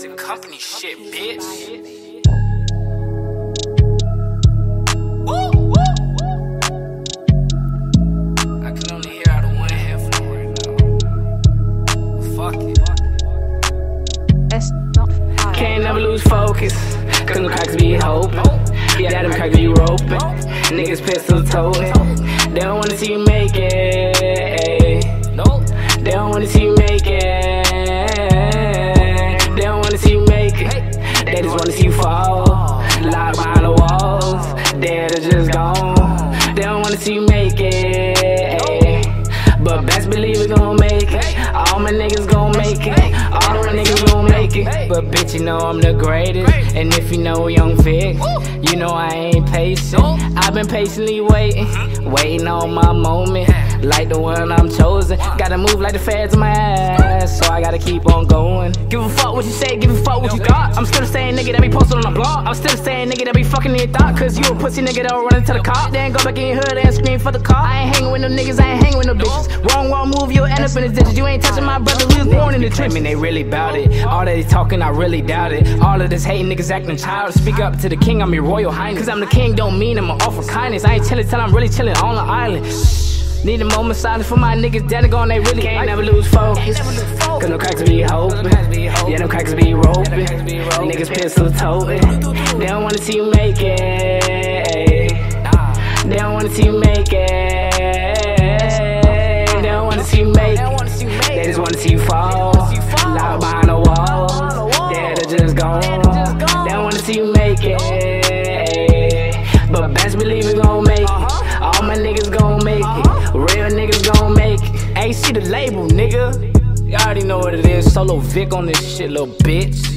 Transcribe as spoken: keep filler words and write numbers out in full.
Toxic company shit, bitch. I can only hear out of one headphone right now. Fuck it. Can't never lose focus, cause them cracks be hoping. Yeah, them cracks be roping. Niggas pistol toting. They don't wanna see you make it. They don't wanna see you make it. They don't wanna see you make it. They just wanna see you fall. Locked behind the walls, dead or just gone. They don't wanna see you make it. But best believe we gon' make it. All my niggas gon' make it. All my niggas gon' make it. But bitch, you know I'm the greatest. And if you know Young Vic, you know I ain't patient. I've been patiently waiting, waiting on my moment. Like the one I'm chosen. Gotta move like the feds in my ass, so I gotta keep on going. Give a fuck what you say, give a fuck what you thought. I'm still the same nigga that be posted on the blog. I'm still the same nigga that be fucking in your thought. Cause you a pussy nigga that run into the car. Then go back in your hood and scream for the car. I ain't hanging with no niggas, I ain't hanging with no bitches. Wrong, wrong move, you'll end up in the ditches. You ain't touching my brother, we was born in the trenches. They really bout it. All that they talking, I really doubt it. All of this hating niggas acting childish. Speak up to the king, I'm your royal highness. Cause I'm the king, don't mean I'm offer kindness. I ain't chillin' till I'm really chillin' on the island. Need a moment silence for my niggas dead and gone, they really can't never lose focus. Cause them cracks be hoping. Yeah, them cracks be roping. Niggas pistol toting. They don't wanna see you make it. They don't wanna see you make it. They don't wanna see you make it. They just wanna see you fall. Locked behind the walls, dead or just gone. They don't wanna see you make it. But best believe we gon' make it. All my niggas gon' make it. Real niggas gon' make it. Ain't see the label, nigga. You already know what it is. Solo Vic on this shit, little bitch.